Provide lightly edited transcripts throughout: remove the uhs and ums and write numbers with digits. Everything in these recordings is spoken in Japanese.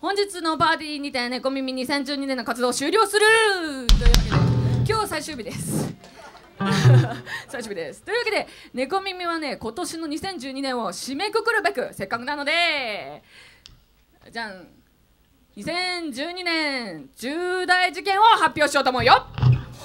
本日のパーティーにて猫耳2012年の活動を終了するというわけで今日最終日です最終日です。というわけで猫耳はね今年の2012年を締めくくるべくせっかくなのでじゃん2012年重大事件を発表しようと思うよ。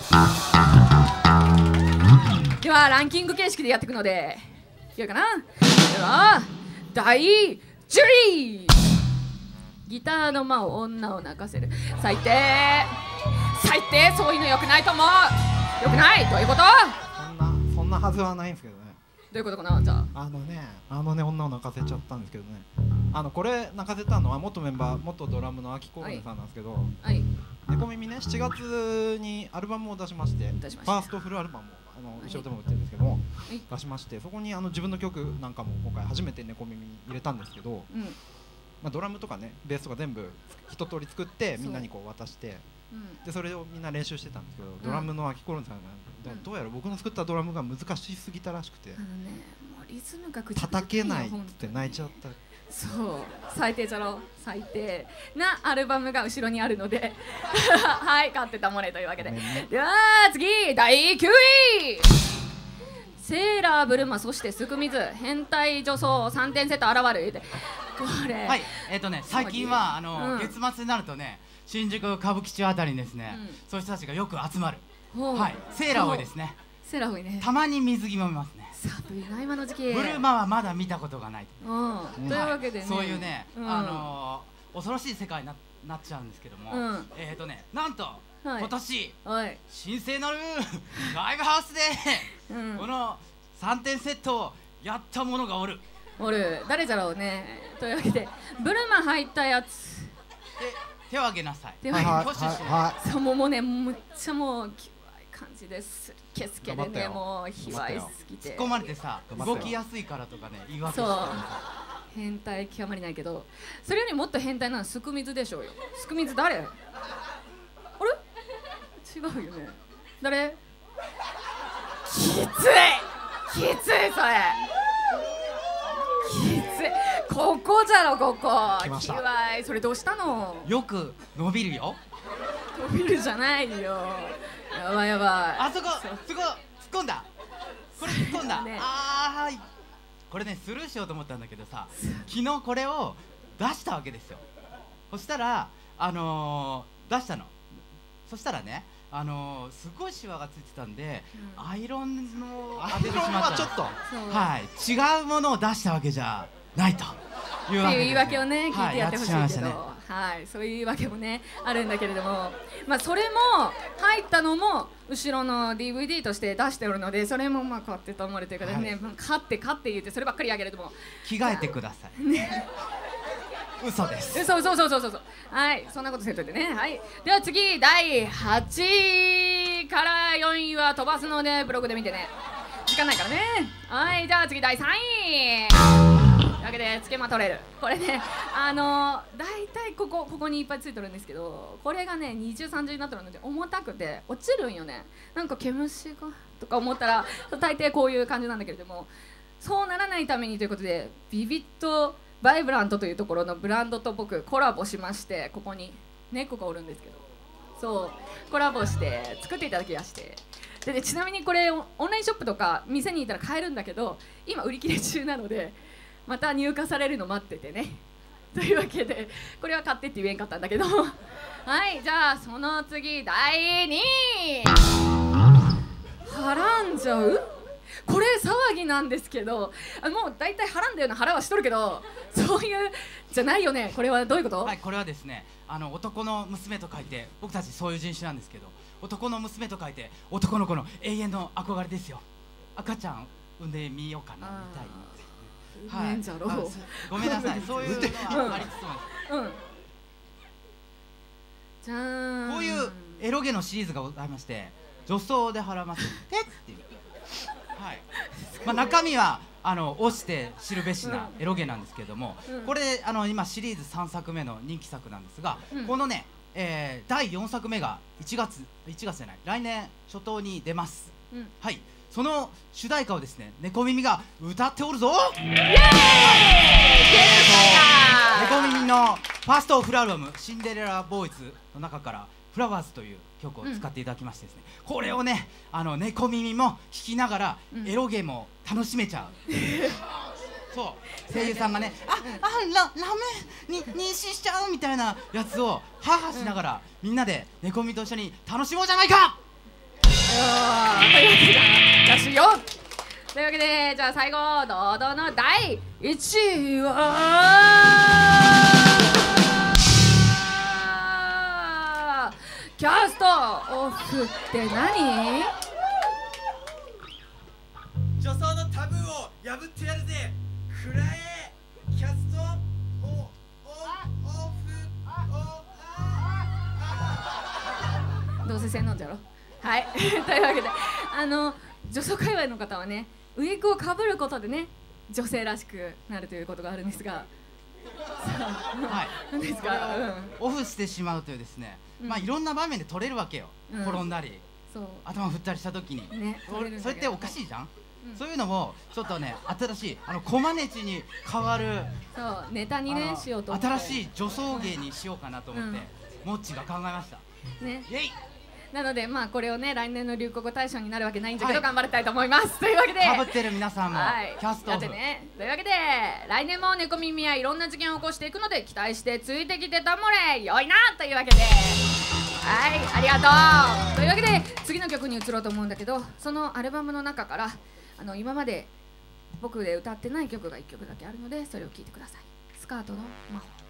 ではランキング形式でやっていくのでいいかな。では第10位ギターの間を女を泣かせる。最低最低、そういうの良くないと思う。良くない。どういうこと？ そんなはずはないんですけどね。 どういうことかな。じゃあ女を泣かせちゃったんですけどね。これ泣かせたのは元メンバー元ドラムのアキコルネさんなんですけど、 はい、 猫耳ね7月にアルバムを出しまして、ファーストフルアルバムを一緒でも売ってるんですけども、出しまして、そこに自分の曲なんかも今回初めて猫耳に入れたんですけど、ドラムとかねベースとか全部一通り作ってみんなにこう渡して、でそれをみんな練習してたんですけど、ドラムのアキコルネさんがどうやら僕の作ったドラムが難しすぎたらしくて、 もうリズムが叩けないって泣いちゃった。 そう最低じゃろ。最低なアルバムが後ろにあるのではい買ってたもれというわけで、では次第9位セーラーブルマそしてすくみず変態女装3点セット現るってこれはい最近は月末になるとね新宿歌舞伎町あたりにですね、そういう人たちがよく集まる。はい、セーラー多いですね。 セーラー多いね。 たまに水着も見ますね。 寒いな今の時期。 ブルマはまだ見たことがない。 というわけでね、 そういうね恐ろしい世界になっちゃうんですけども、なんと今年神聖なるライブハウスでこの3点セットをやった者がおる。 誰じゃろうね。というわけでブルマ入ったやつ手を挙げなさい。 そうもうねむっちゃもうきわい感じです。ケスケでねもうひわいすぎて突っ込まれてさ動きやすいからとかね言い訳してそう変態極まりないけど、それよりもっと変態なのはすくみずでしょうよ。すくみず誰？あれ？違うよね。誰？きついそれ。きつい。ここじゃろここ。 来ました。 きわい。それどうしたの？ よく伸びるよ。 伸びるじゃないよ。やばいやばい。 あそこ突っ込んだ。これ突っ込んだ。はい。これねスルーしようと思ったんだけどさ、昨日これを出したわけですよ。そしたら出したの。そしたらねすごいシワがついてたんで、アイロンを当ててしまった。 ちょっとはい違うものを出したわけじゃないというわけで、 言い訳をね聞いてやってほしいけど、そういう言い訳もねあるんだけれども、それも入ったのも後ろの DVD として出しておるので、それも買ってと思われてるからね、買って言ってそればっかりやけれども着替えてください。嘘です。 そうはい、そんなことせんといてね。はい、では次第8位から4位は飛ばすのでブログで見てね、時間ないからね。はい、じゃあ次第3位というわけでつけま取れる。これね大体ここにいっぱいついてるんですけど、これがね20、30になってるので重たくて落ちるんよね。なんか毛虫がとか思ったら大抵こういう感じなんだけれども、そうならないためにということでビビットバイブラントというところのブランドと僕コラボしまして、ここに猫がおるんですけど、そうコラボして作っていただきまして、でね、ちなみにこれオンラインショップとか店に行ったら買えるんだけど今売り切れ中なのでまた入荷されるの待っててね。というわけでこれは買ってって言えんかったんだけどはい、じゃあその次第2位はらんじゃう。これ騒ぎなんですけど、もう大体はらんだような腹はしとるけど、そういうじゃないよね。これはどういうこと？ はい、これはですね男の娘と書いて、僕たちそういう人種なんですけど、男の娘と書いて男の子の永遠の憧れですよ。赤ちゃん産んでみようかなみたい。はい、ごめんなさいそういうのはありつつも、 じゃーんこういうエロゲのシリーズがございまして、女装で腹ませてっていう、中身は押して知るべしなエロゲなんですけれども、これ今シリーズ3作目の人気作なんですが、このね、第4作目が1月じゃない来年初頭に出ます。はい、その主題歌をですね猫耳が歌っておるぞ。イエーイ！ 猫耳のファーストフルアルバム「シンデレラボーイズ」の中から「フラワーズ」という曲を使っていただきましてですね、これをね猫耳も弾きながらエロゲも楽しめちゃう、そう声優さんがねラメに妊娠しちゃうみたいなやつをハーハーしながら、みんなで猫耳と一緒に楽しもうじゃないか。 というわけでじゃあ最後堂々の第1位はキャストオフって何？ 女装のタブーを破ってやるぜ。くらえキャストオフどうせ洗脳じゃろ。はいというわけで女装界隈の方はねウィッグをかぶることでね女性らしくなるということがあるんですが、 はい、 何ですか、 オフしてしまうというですね、いろんな場面で取れるわけよ、転んだり頭振ったりした時に、それっておかしいじゃん。そういうのもちょっとね新しいコマネチに変わるネタにねしようと思って新しい女装芸にしようかなと思って、モッチが考えましたね。イエイ。 なのでこれをね来年の流行語大賞になるわけないんだけど頑張りたいと思います。というわけでかぶってる皆さんもキャストオフというわけで来年も猫耳はいろんな事件を起こしていくので期待してついてきてたもれよいなというわけで、はいありがとう。というわけで次の曲に移ろうと思うんだけど、そのアルバムの中から今まで僕で歌ってない曲が1曲だけあるのでそれを聴いてください。スカートの魔法。